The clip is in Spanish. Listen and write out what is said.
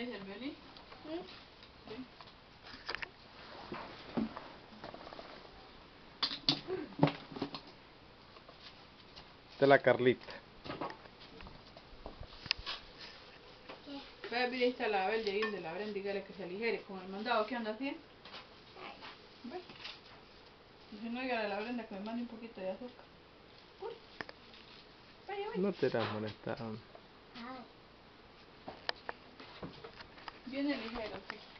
dice el violín? Sí. Esta es la Carlita. Ve, ahí está la Abel de ir de la Brenda, dígale que se aligere con el mandado que anda haciendo. Ve. Dice, no, dígale a la Brenda que me mande un poquito de azúcar. Uy. Vaya, vaya. No te las molestaron. Viene ligero, sí.